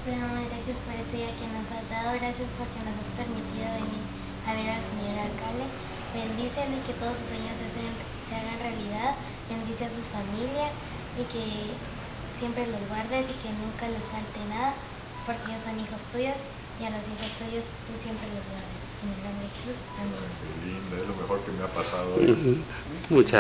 te damos gracias por este día que nos has dado, gracias porque nos has permitido venir a ver al señor alcalde. Bendícele y que todos sus sueños se hagan realidad. Bendice a su familia y que siempre los guardes y que nunca les falte nada, porque ellos son hijos tuyos y a los hijos tuyos tú siempre los guardes. En el nombre de Jesús, amén. Qué lindo, es lo mejor que me ha pasado. Muchas